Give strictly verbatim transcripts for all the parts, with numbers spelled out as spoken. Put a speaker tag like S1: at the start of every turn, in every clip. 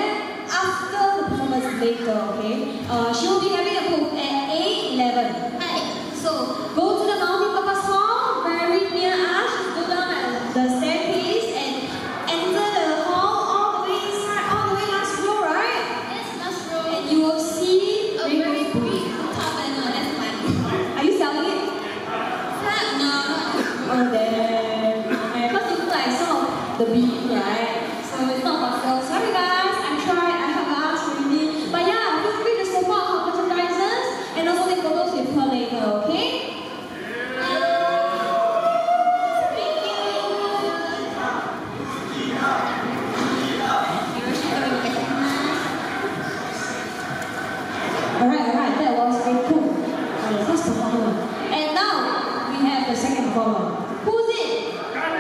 S1: that after the performance later, okay? Uh, she will be having a book at eight eleven. Right. So go to the multi-purpose hall, very near us. Go down at the staircase and enter the hall all the way inside, all the way last row, right? Yes, last row. And you will see a very big top and uh, that's mine. Are you selling it? No, no. Oh, there. Because you look like some of the beat, right? So it's not for sale. Sorry guys, I tried, I have asked really. But yeah, feel free to support our merchandisers and also take photos with her later, okay? Alright, alright, that was very cool. Uh, the first performer. And now we have the second performer. Who's it?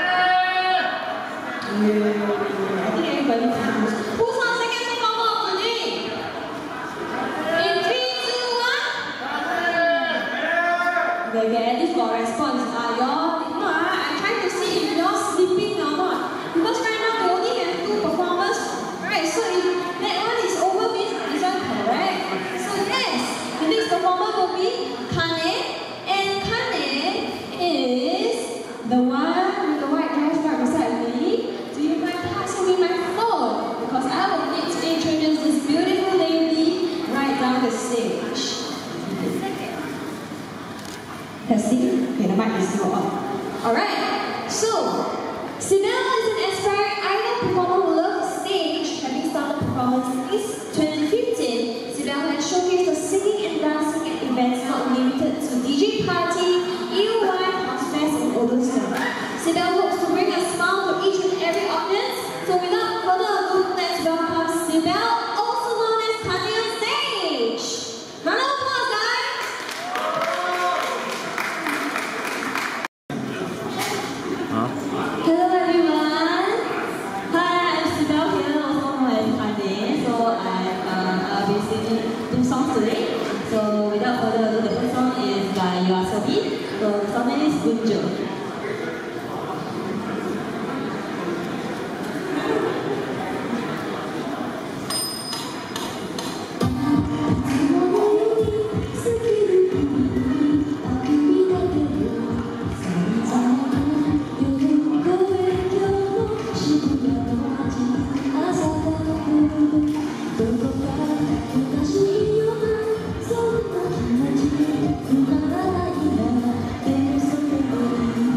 S1: Yeah, I think everybody knows. Who's our second performer of the day? In three, two, one. Okay, okay, at least got a response. Are y'all? If not, I'm trying to see if you're sleeping or not. Because right now we only have two performers. Right, so if that one is over, means this one correct. So yes, the next performer will be Kane. And Kane is the one with the white dress right beside me. Do you mind passing me my phone? Because I will need to introduce this beautiful lady right down the stage. Testing? Okay, the mic is still on. Alright, so Sibel is an aspiring idol performer who loves the stage. Having started performance since twenty fifteen, Sibel has showcased her singing and dancing at events not limited to D J party, E Y, House Fest, and all those stuff. Sibel hopes to bring a smile to each and every audience. So without further ado, let's welcome Sibel, also known as Kane, on stage. Round of applause, guys!
S2: Huh?
S1: Hello everyone! Hi, I'm Sibel here, also known as Kane. So I, uh, I'll be singing two songs today. So without further ado, the first song is by YOASOBI. So the song name is Gunjo.
S3: Thank you.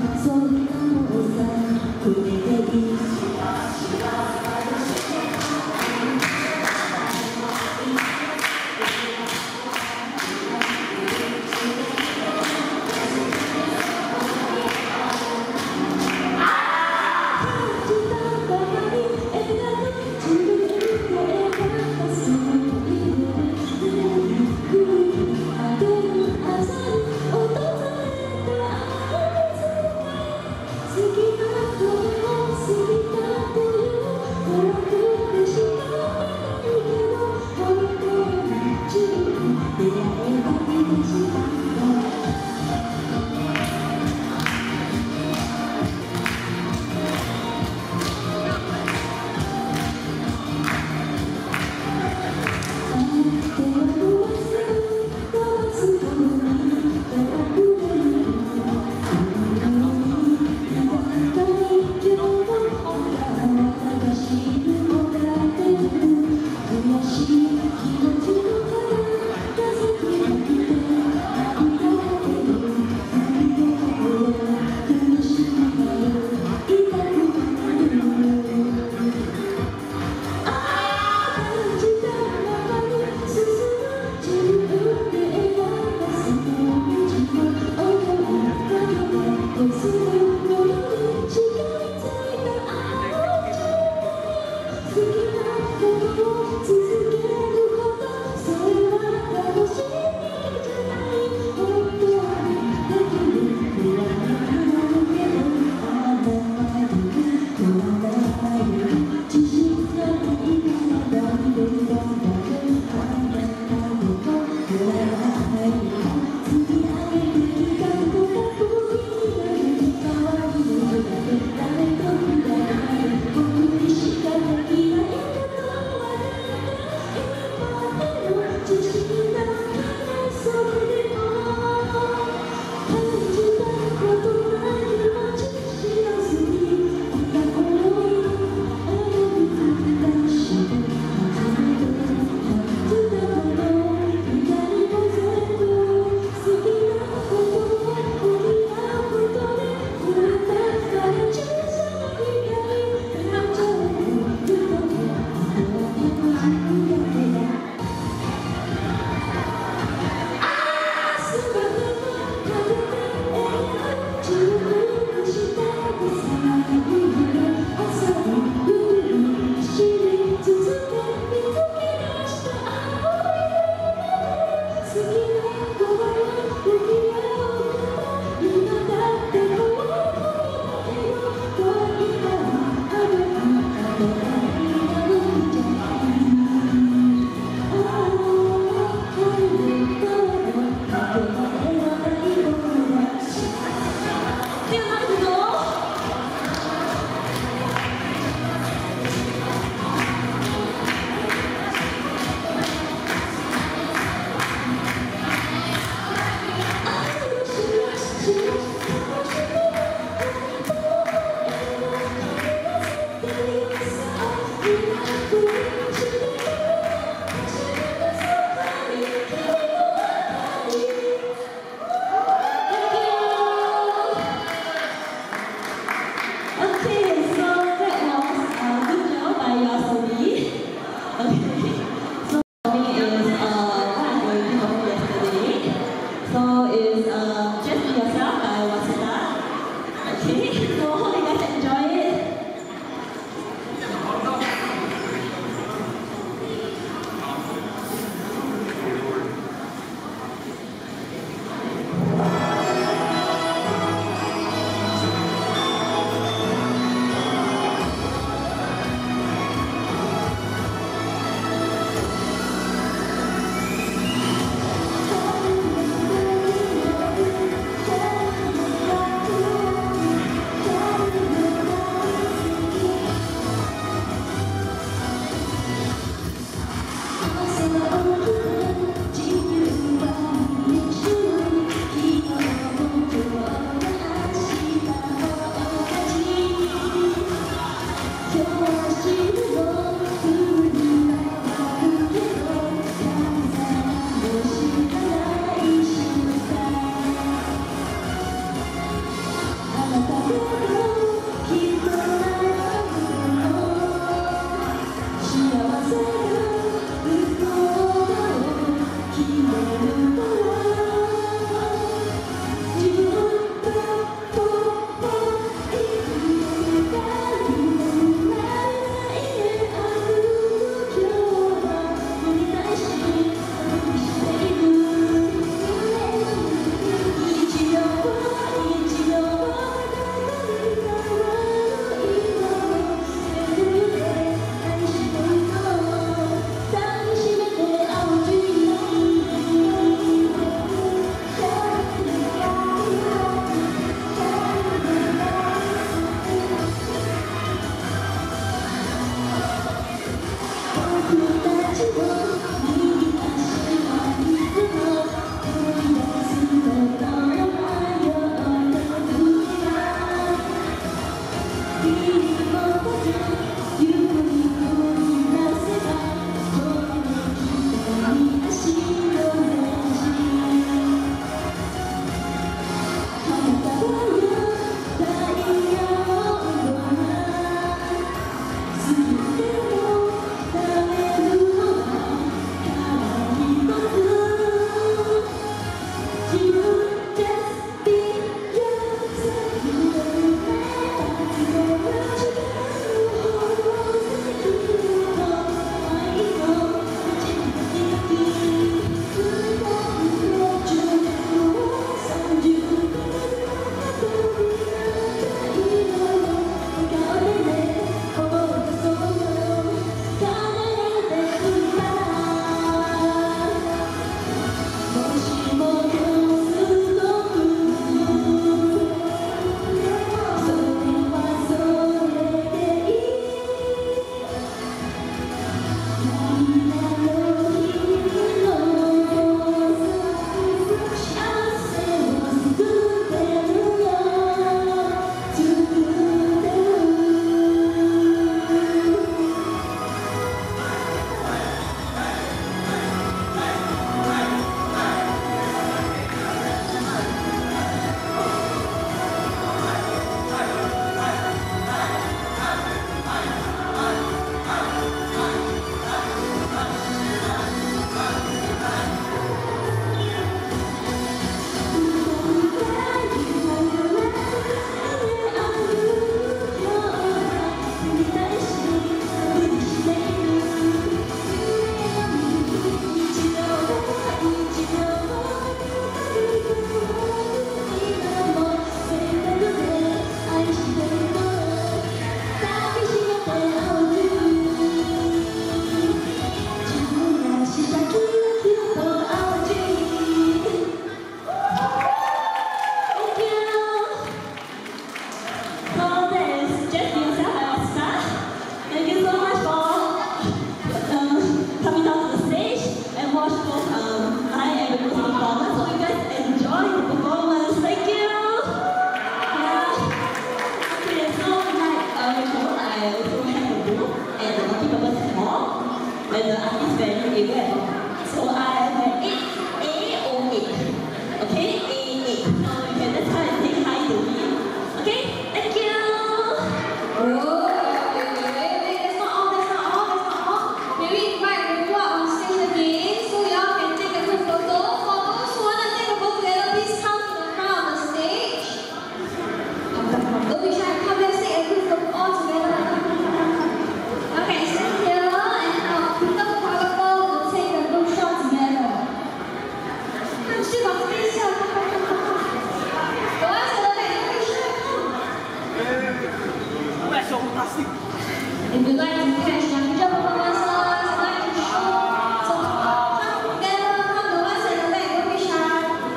S1: If you like to catch some jump performances, like to show, so come together, come to us in the back, don't be shy.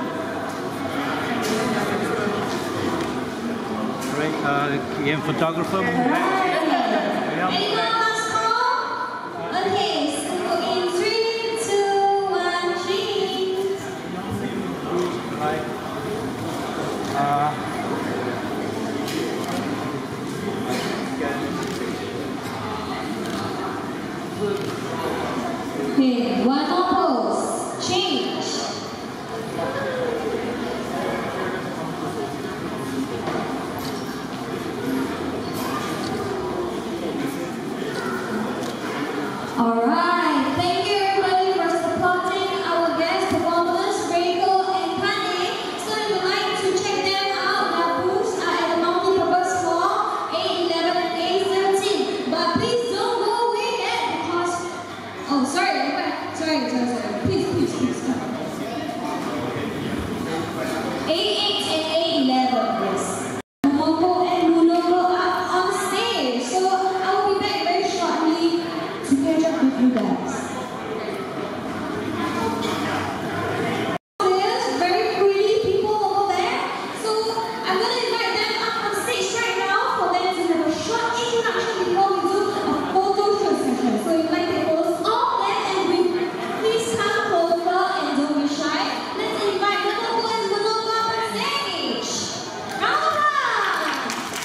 S2: Great, uh, again, photographer.
S1: Right. Anyone last call? Okay, so in three, sorry, sorry, sorry, sorry. Please, please, please come. A eight and A eleven, yes. Momoko and Munoko are on stage, so I'll be back very shortly to catch up with you guys. There's very pretty people over there, so I'm gonna invite them up on stage right now for them to have a short introduction before we do a photo shoot session. So you might take photos of them and we please come closer and don't be shy. Let's invite Momoko and Munoko up on stage. Round of applause!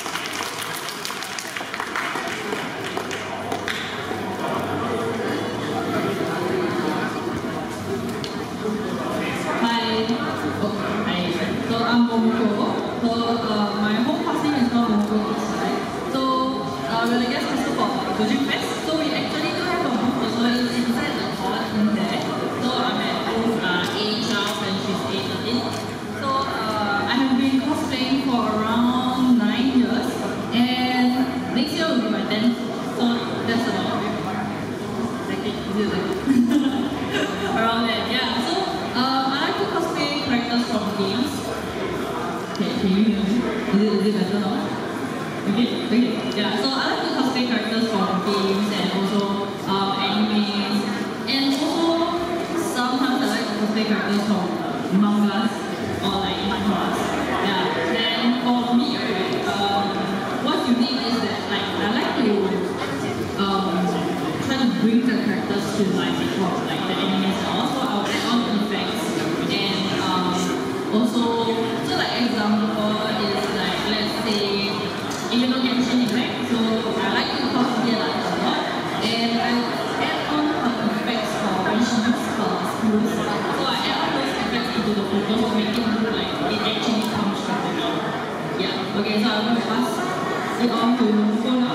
S3: Hi. Oh, hi. So I'm Momoko. So uh, my home class name is not Momoko Eastside. So uh, we're the guest master for Gojek Fest. So we actually do have a booth also inside the hall in there. So I'm at booth uh, A twelve and she's A thirteen. So uh, I have been cosplaying for around nine years and next year will be my tenth. So that's about it. Like it, is it like around there, yeah. So um, I like to cosplay characters from games. Okay, can you hear me? Is it, is it better now? Okay, okay, yeah. So I like to cosplay characters from games and also um, animes, and also sometimes I like to cosplay characters from mangas or like manhwas. Yeah. Then for me, right, um, what's unique is that like I like to um, try to bring the characters to life before like the animes and all. So I'll add on effects and um, also so like example is like let's say if you know Genshin Impact, so I like to cosplay like a lot and I add on her effects for when she uses her skills. So I add on those effects into the photo to make it look like it actually comes from the game. Yeah. Okay, so I'm gonna pass it on to Momoko now.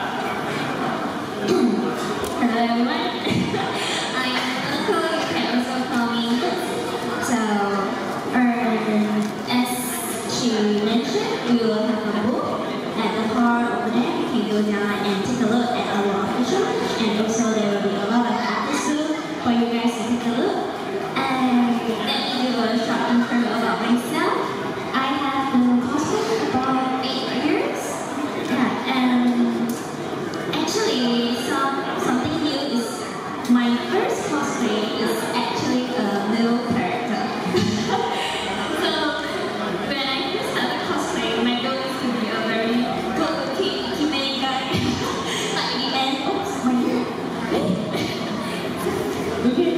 S4: Hello everyone, I'm Momoko, you can also call me Liz. So, um, as she mentioned, we will have a booth at the bar over there. You can go down and take a look at our official, and also there will be a lot of artists soon for you guys to take a look. And let me do a short intro about myself. I have been cosplaying about eight years. Yeah, and actually, some something new is my first cosplay is actually a male character. So when I first started cosplay, my goal is to be a very good-looking female guy, like the man. Oops, my hair. Okay.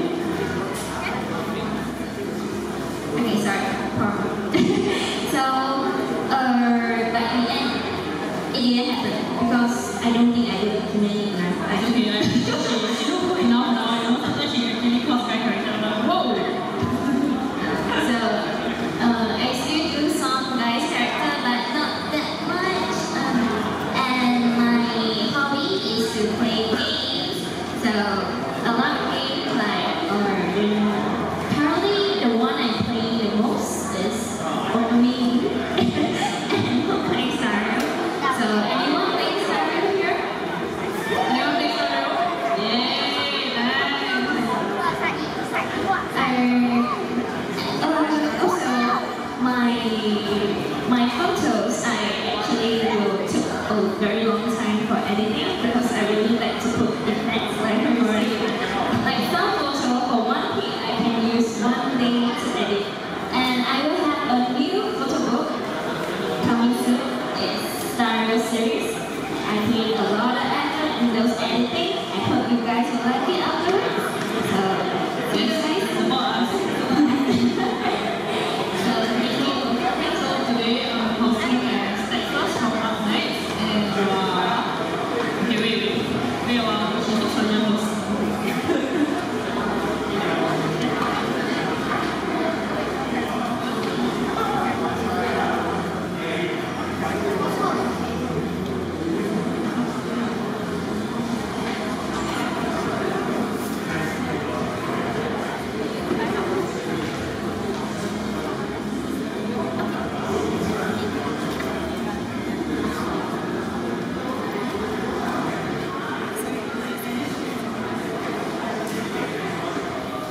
S4: Okay, sorry. So, uh, but in the end, it didn't happen because I don't think I did it many enough. I don't
S3: Okay, like, she, she don't put enough now, you know, sometimes she actually cosplay character, I'm like, whoa!
S4: So, uh, I still do some guys character, but not that much. Um, and my hobby is to play games. So, a lot of games like, or currently the one I play the most is Okami and Honkai Star Rail. So, anyone play Star Rail here?
S3: Anyone play Star Rail? Yay, nice!
S4: Uh, also, my my photos I actually will took a very long time for editing because I really like to put effects like already. Like some photo for one pic I can use one day to edit, and I will have a new photo book coming soon. It's Star Wars series. I put a lot of effort in those editing. I hope you guys will like it afterwards. So, see you guys.
S3: Support us.
S4: So, thank you.
S3: So today, um,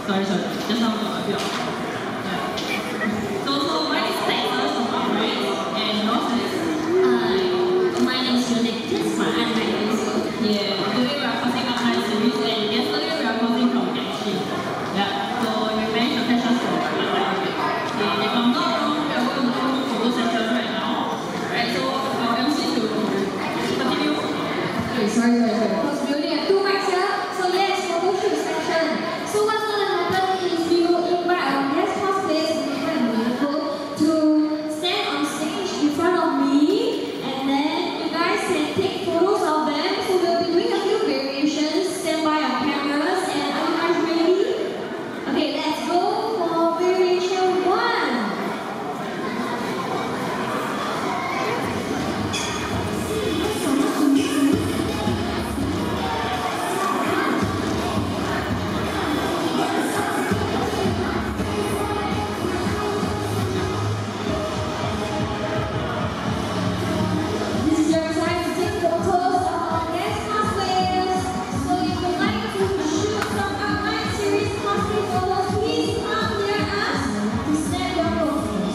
S3: sorry, sorry, just now got a bit of. Yeah. So, so mine is Texas from Upgrade, and yours is?
S4: Uh, mine is Unit from Android.
S3: Yeah, today we are crossing up nine series, and yesterday we are crossing from Galaxy. Yeah, so you managed to catch us for like one time. Okay, if I'm not wrong, we are going to go to photo session right now. Right, so our M C to continue.
S1: Okay, sorry, sorry, sorry. Because we only have two mics here. So yes, photo shoot section. So what's gonna happen is we will invite our guest cosplayers to stand on stage in front of me, and then you guys can take photos of them. So we'll be doing a few variations. Stand by our cameras, and are you guys ready? Okay, let's go for variation one. This is your time to take photos of our guest cosplayers. So if you'd like to shoot some online series cosplay photos, please come near us to snap your photos.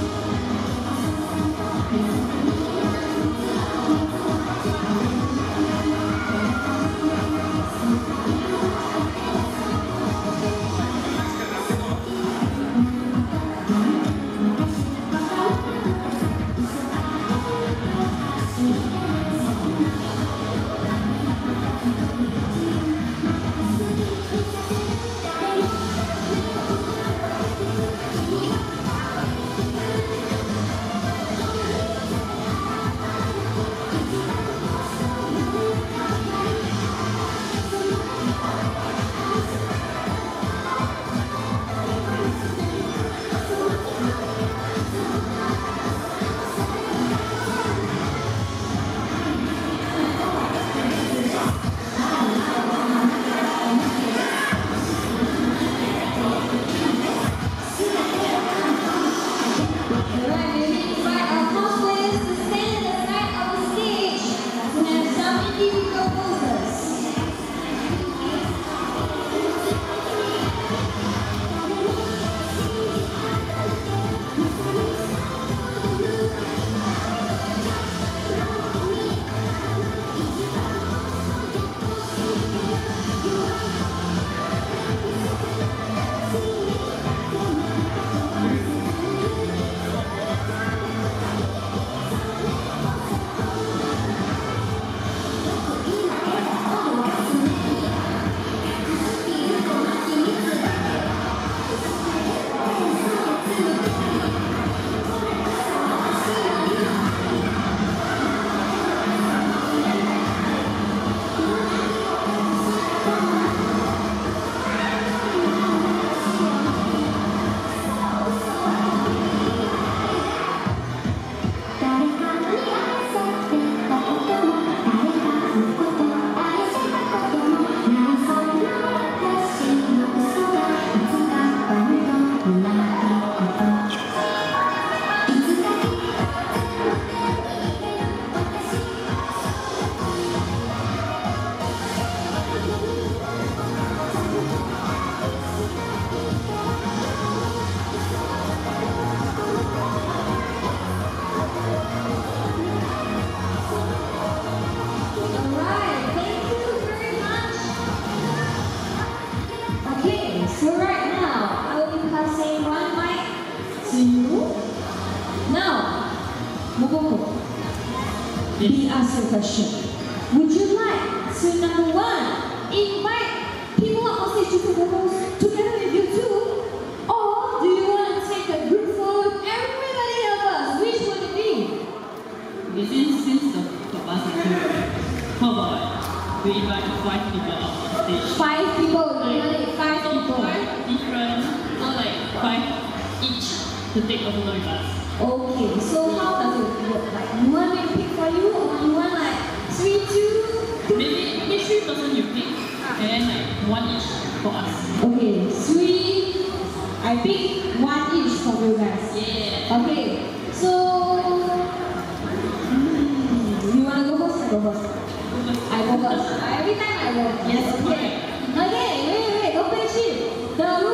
S1: Alright, we invite our cosplayers to stand at the side of the stage to have some individual poses. Alright, thank you very much. Okay, so right now I will be passing one mic to you. Now, Mokoko, we ask you a question. Would you like to, number one, invite people on stage to take photos together with you too? Or do you want to take a group photo with everybody else? Which would it be?
S3: Okay, since, since the bus is here, how about we invite five people up on stage?
S1: Five people, you want it five
S3: So
S1: people.
S3: five different, so like five each to take a photo with us.
S1: Okay, so how does it work? Like, you want me to pick for you, or you want like three, two, two?
S3: Maybe maybe three person you pick, and then like one each for us.
S1: Okay, three. I pick one each for you guys.
S3: Yeah.
S1: Okay, so mm, you wanna go first? I go first. I go first. Every time I go.
S3: Yes,
S1: Okay.
S3: correct.
S1: Okay, wait, wait, don't play shit. The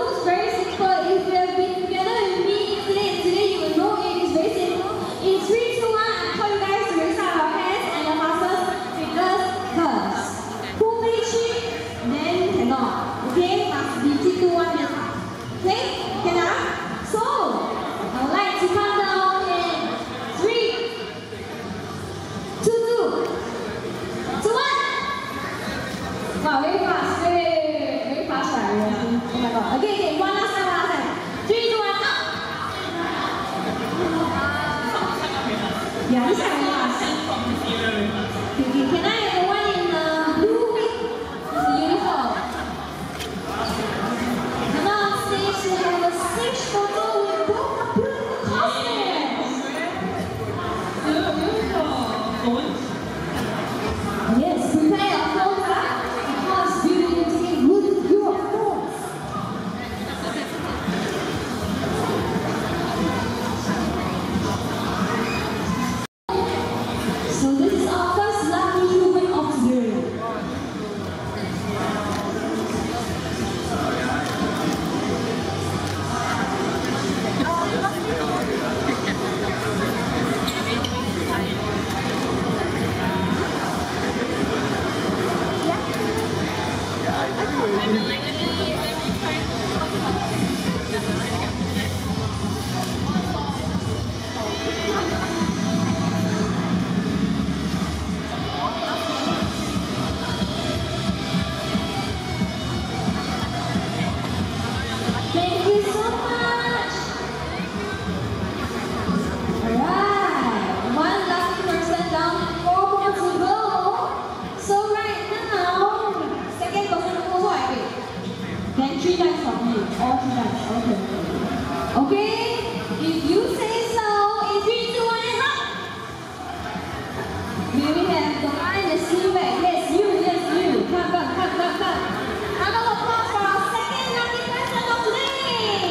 S1: three times from you. All three times. Okay. Okay? If you say so, in three, two, one, and up! Will we have the line and see back? Yes, you, yes, you. Come, come, come, come, come. Round of applause for our second lucky person of today!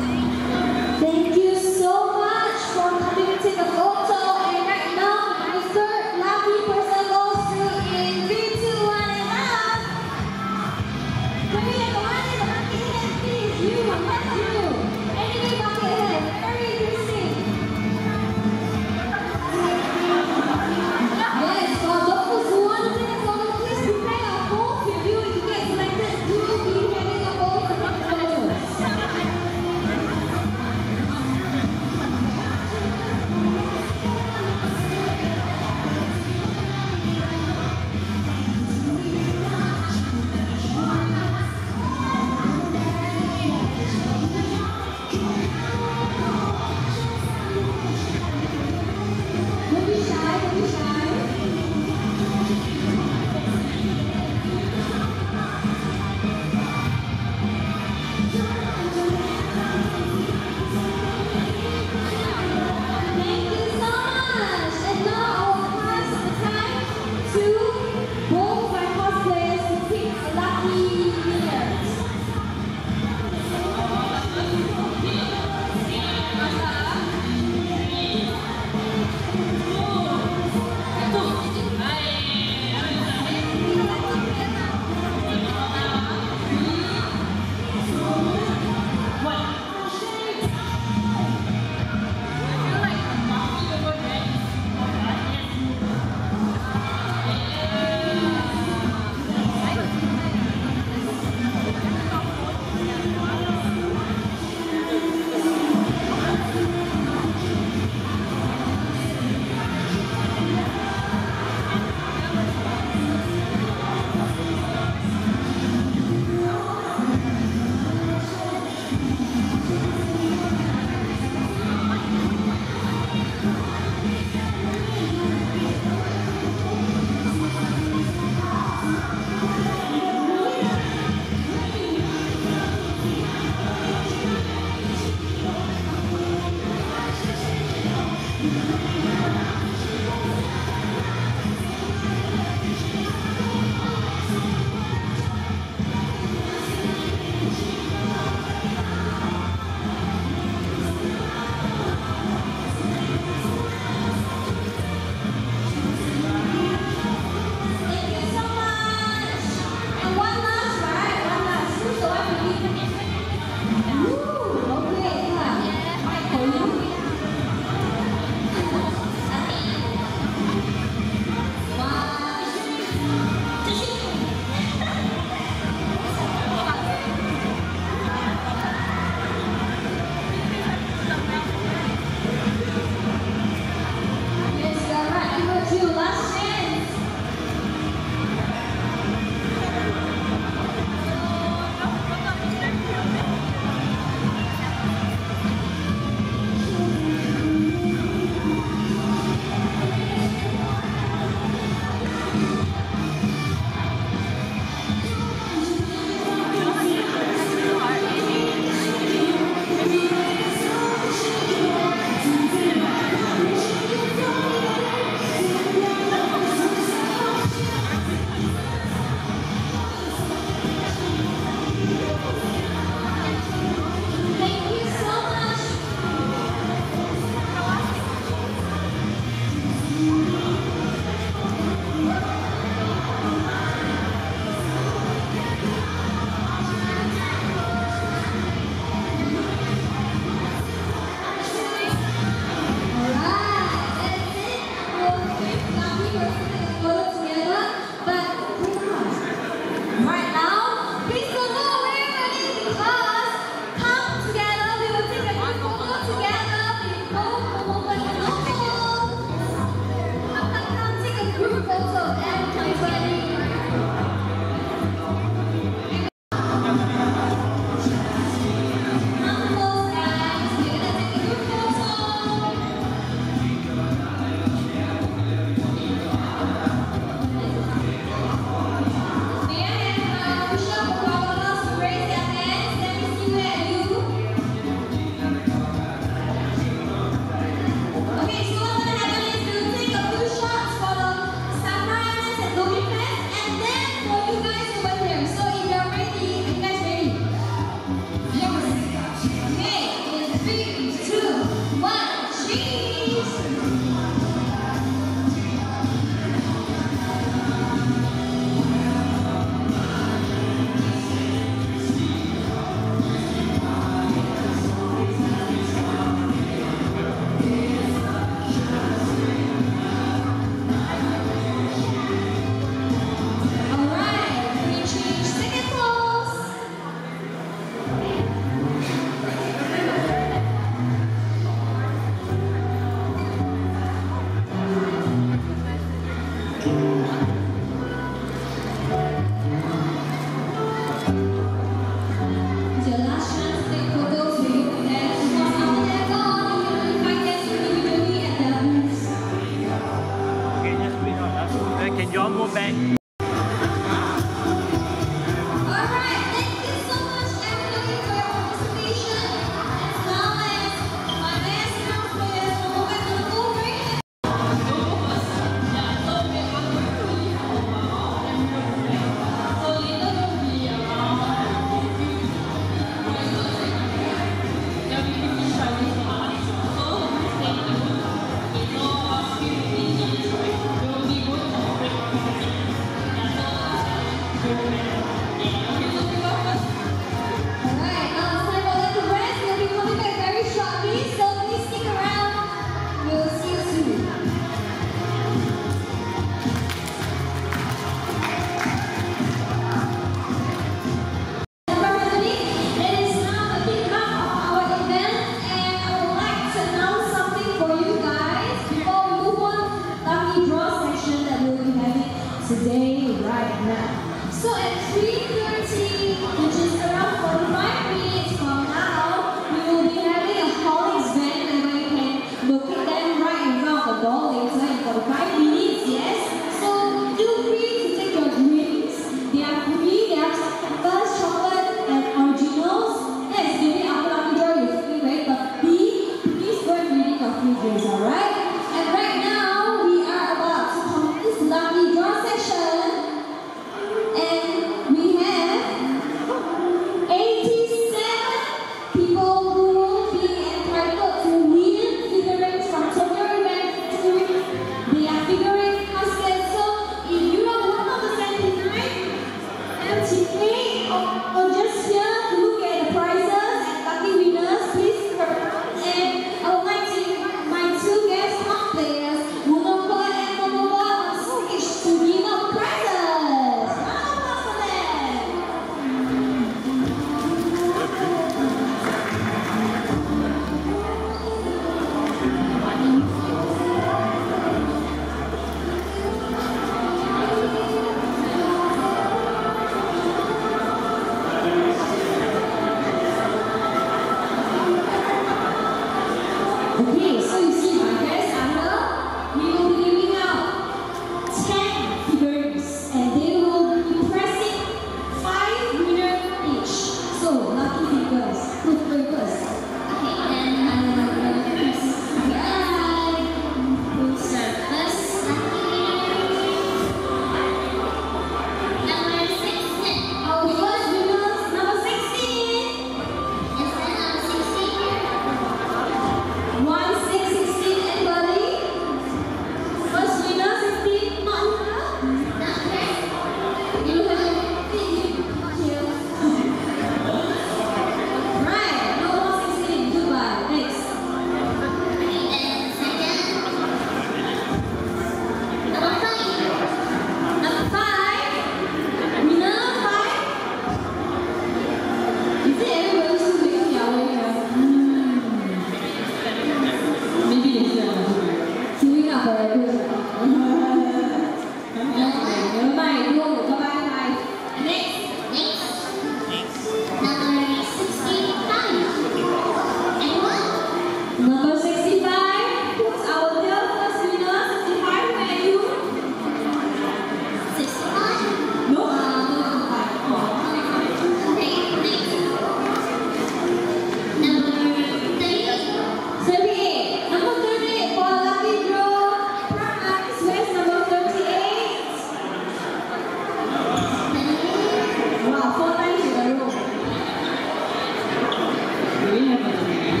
S3: we have a debate?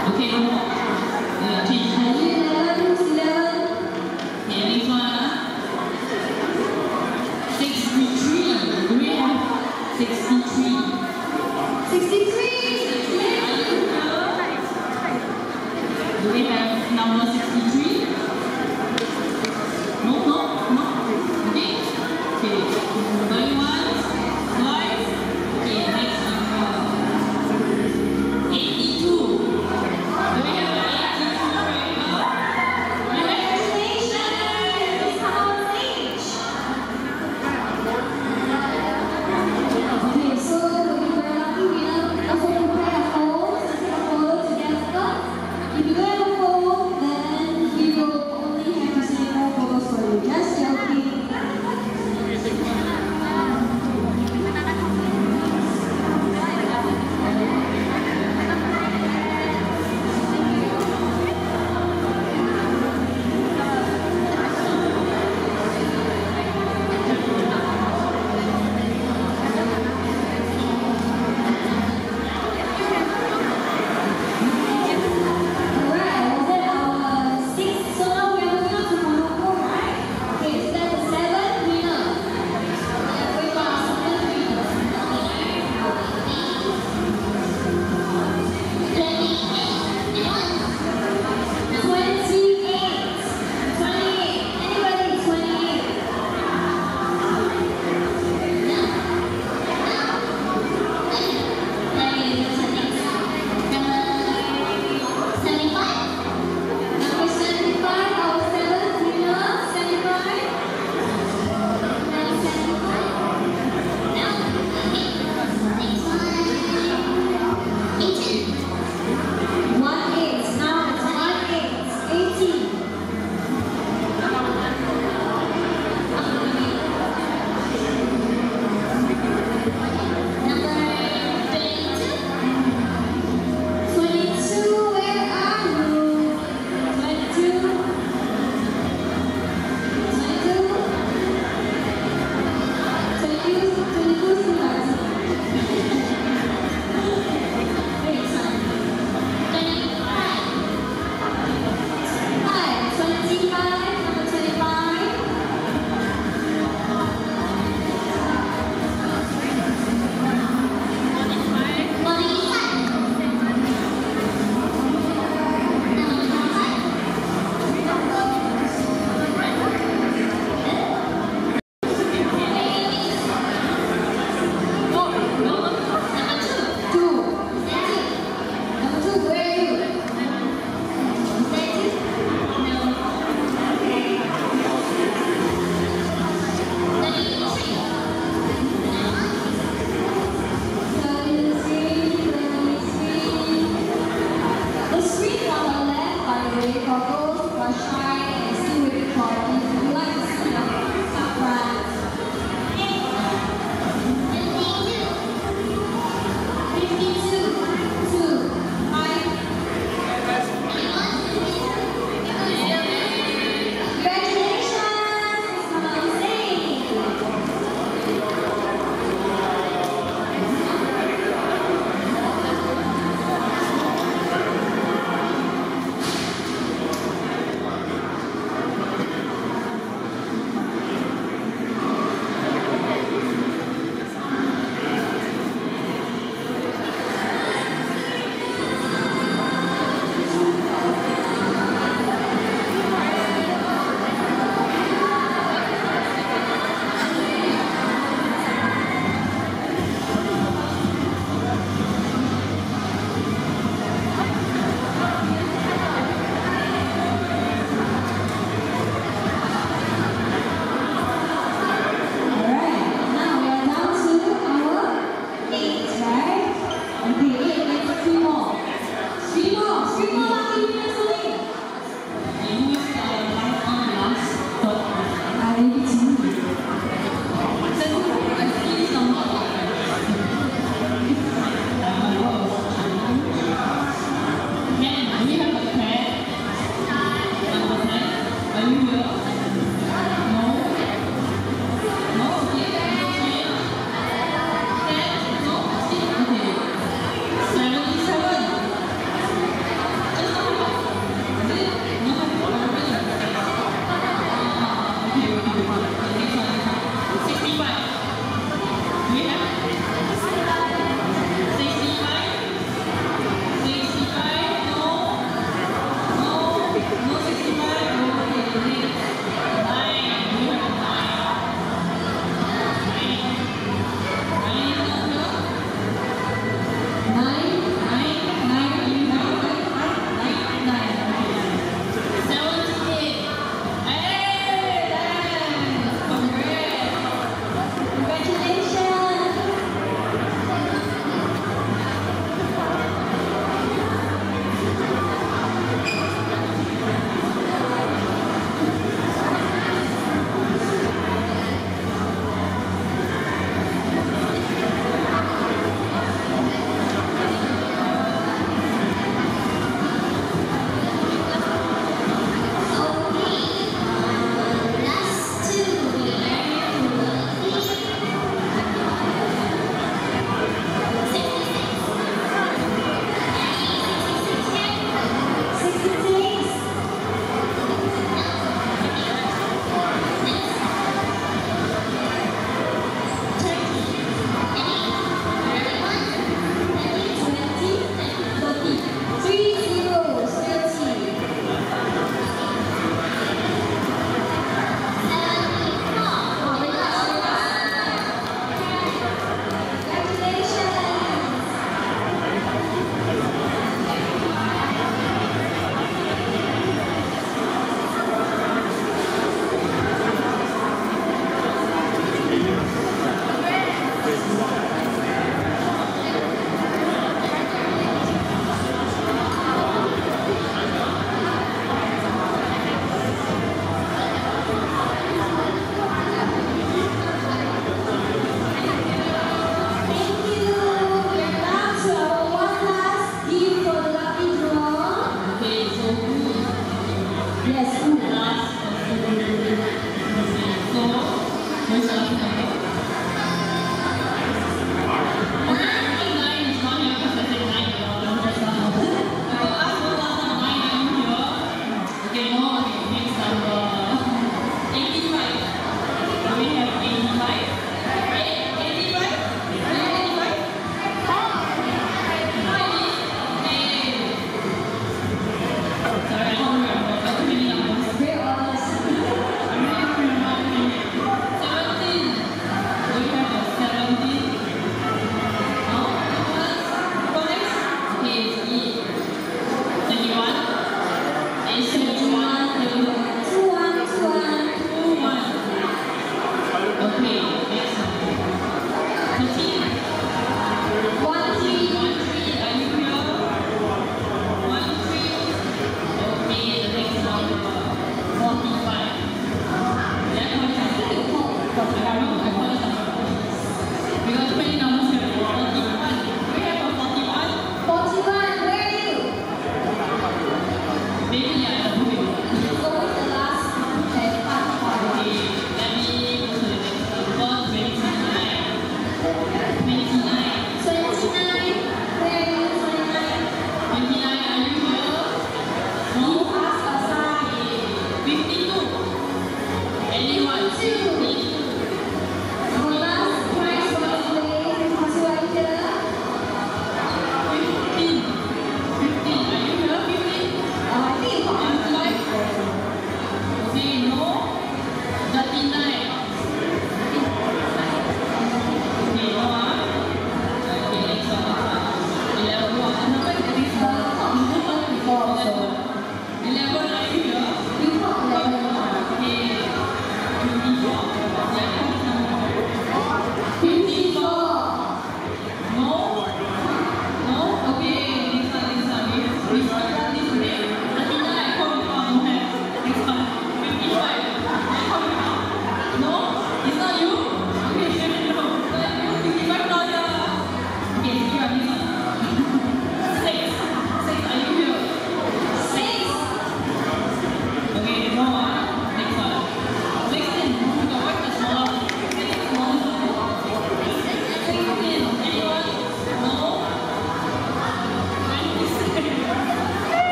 S3: Okay, no more. Yeah, change.
S1: Are you eleven? Who's eleven?
S3: Okay, next one. sixty-three. Do we have sixty-three?
S1: sixty-three.
S3: Do we have number sixty-three? No, no, no. Okay. Okay. Going once, twice. Okay, next number. eighty-two. Do we have eighty-two right now? We have
S1: Congratulations! Please come on stage. Okay, so we'll be very lucky winner. Also prepare a phone, take a photo together. If you don't have a phone, then you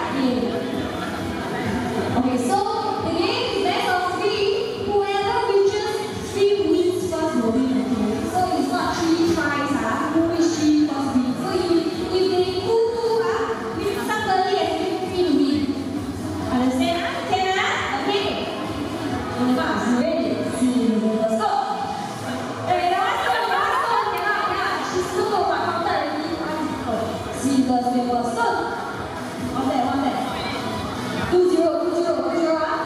S1: Yeah. Okay, so the game is best of three. Whoever reaches three wins first will win. Okay? So it's not three tries. Huh? Who reaches three first win. So if, if they two two, huh? Means somebody has been three to win. Understand? Okay, huh? Okay. Fast, ready? See, let's go. Hey, that was so fast. Yeah, yeah. She's still over counter already. Scissors, paper, stone. One there, one there. Two zero, two zero, two zero.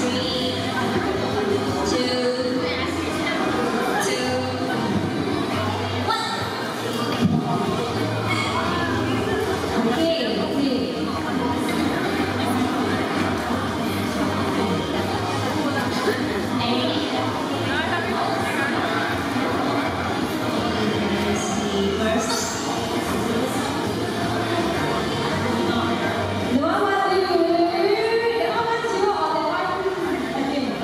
S4: three, two, two, one.
S1: Okay, okay.
S4: Eight. Let's see first.
S1: The one, one, wait, wait, wait, wait, wait, wait. The one, one, zero or the one again?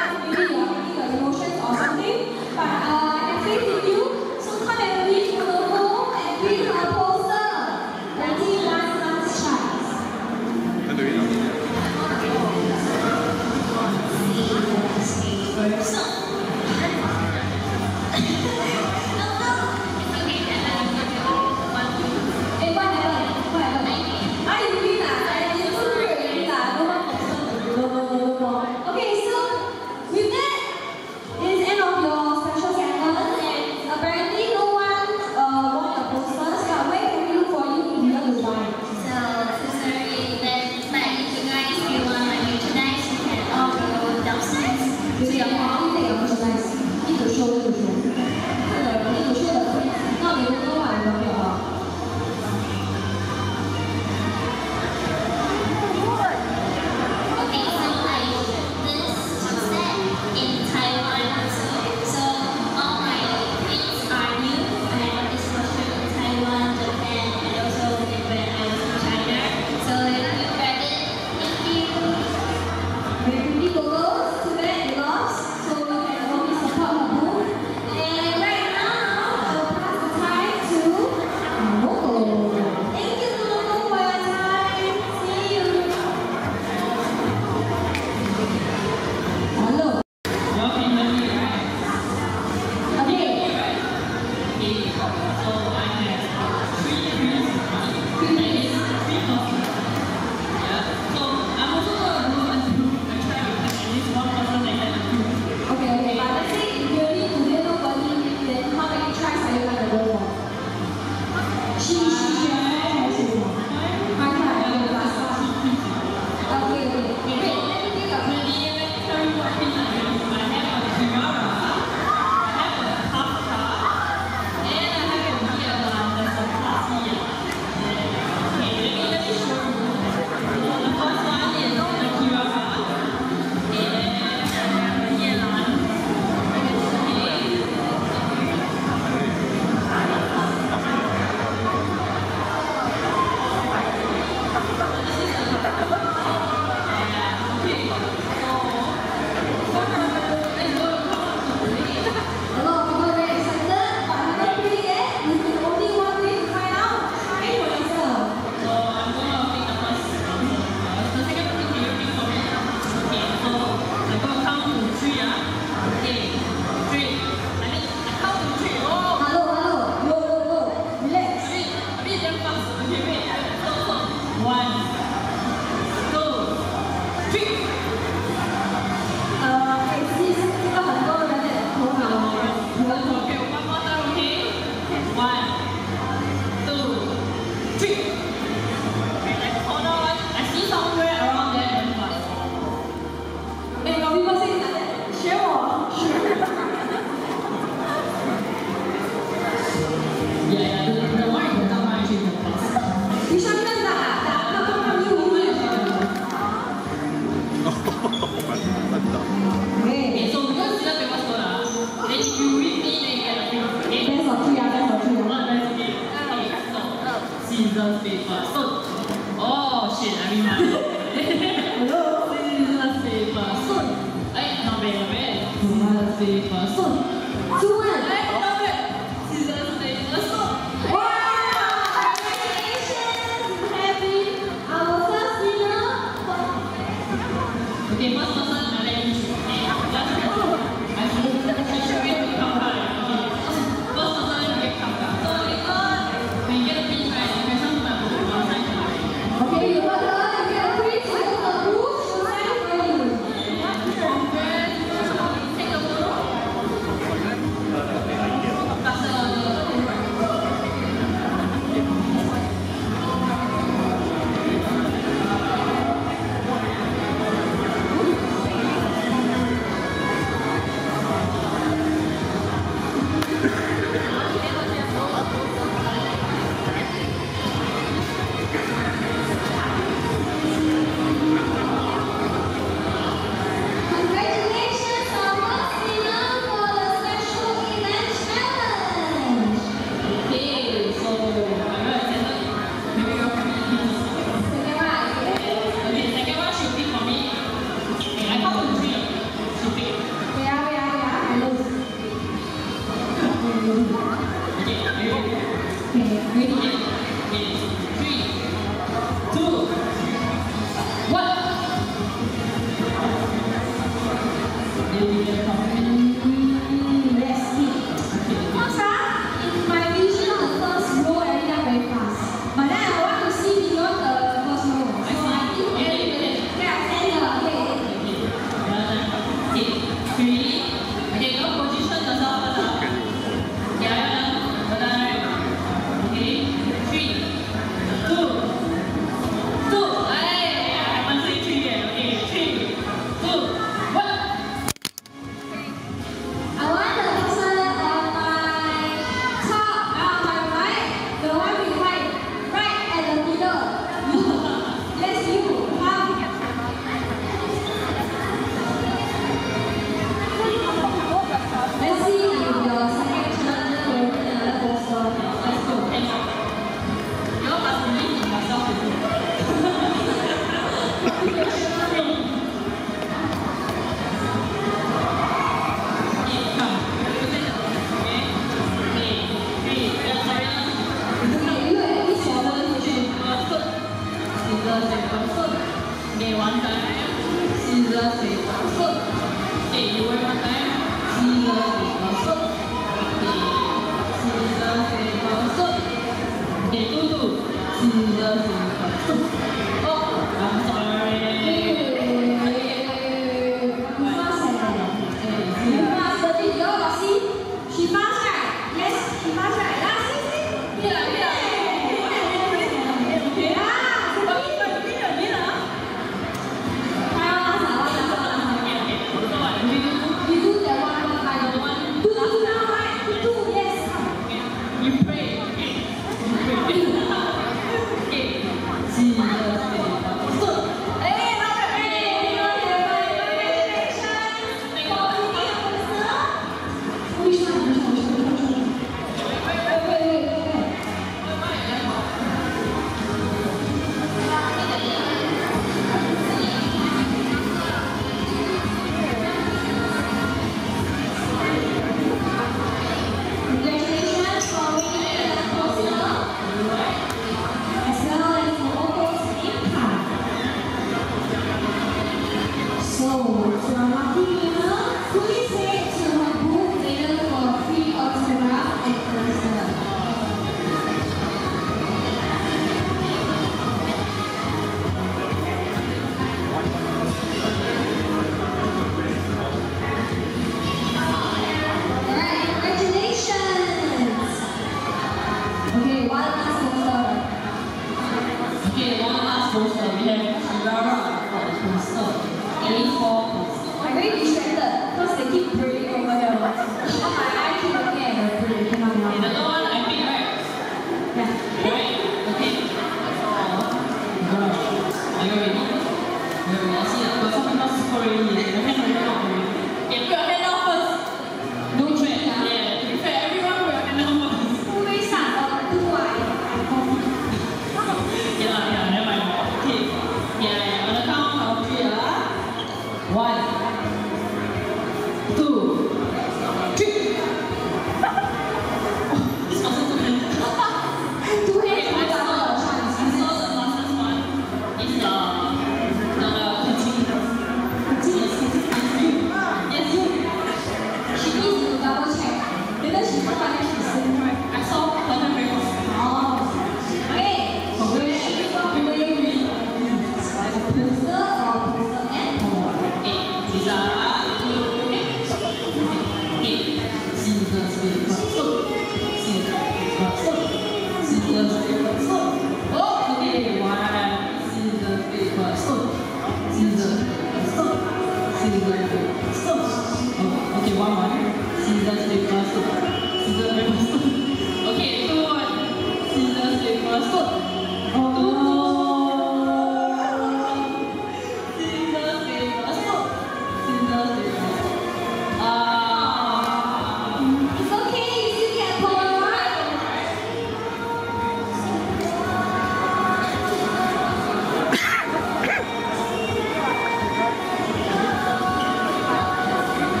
S1: Thank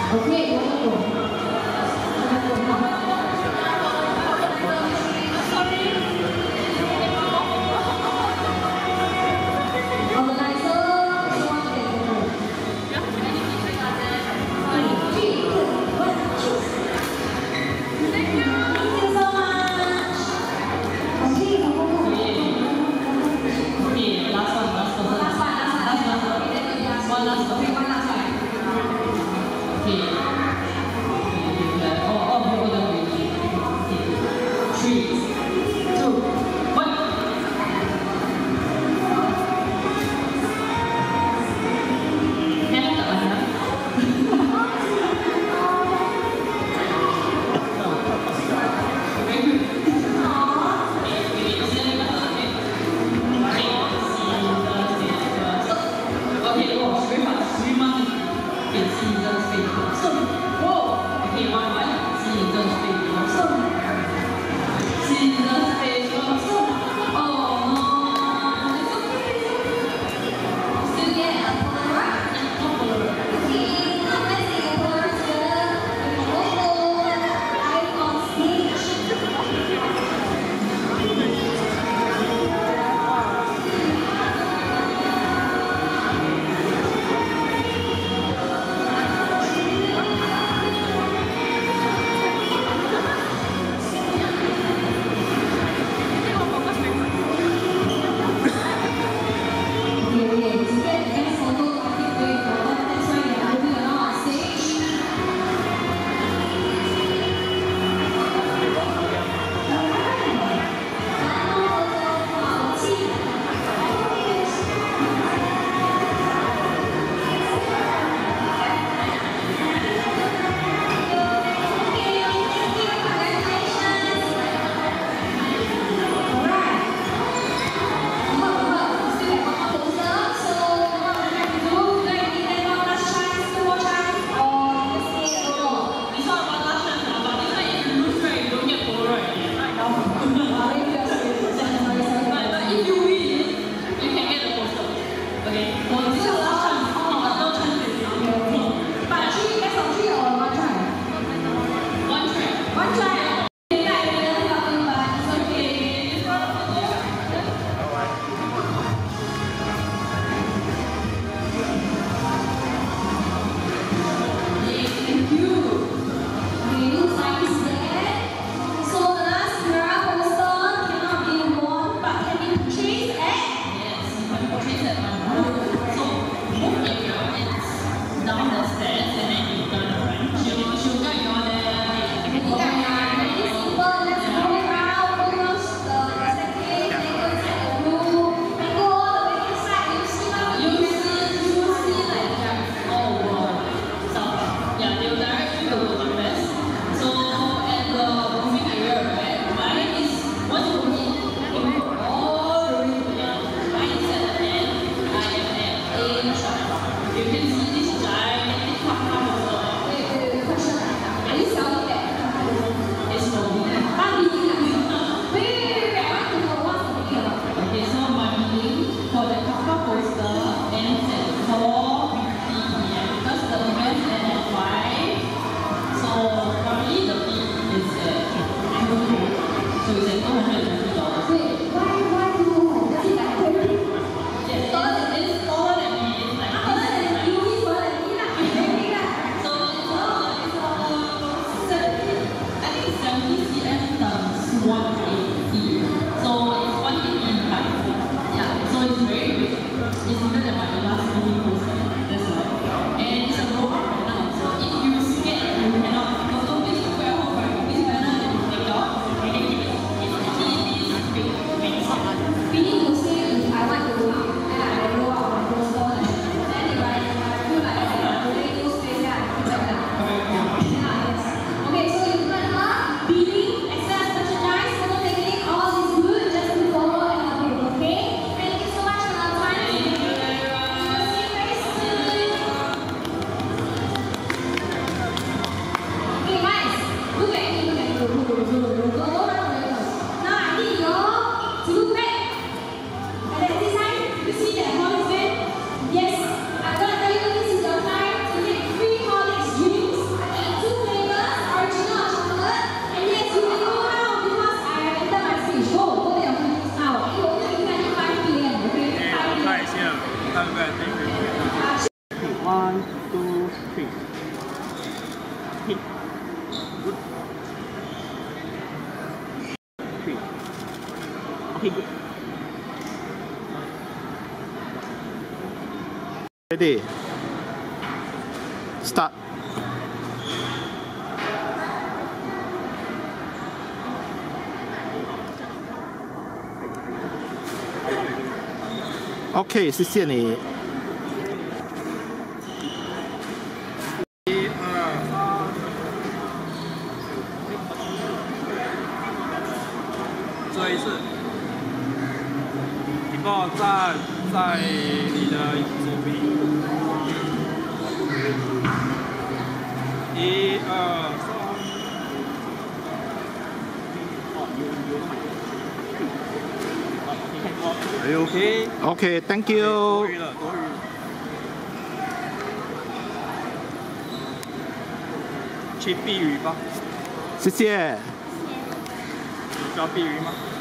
S1: Okay, wonderful. Organizer, someone to get the room. Three, two, one, choose. Thank you so much. Okay, go, go, go.
S3: Okay, last one, last one.
S1: Last one, last one.
S3: Last one.
S1: One last one.
S3: One last one.
S1: Okay, one last one.
S3: Okay.
S2: two, three. Hit. Good. Three. Okay, good.
S5: Ready. Start. OK， 谢谢你。
S2: 一二三，最后一次，你帮我站在你的左边。一二三。Are you okay?
S5: OK， Thank
S2: 多
S5: you。
S2: 余了，多余。去避雨吧。
S5: 谢谢。
S2: 需要避雨吗？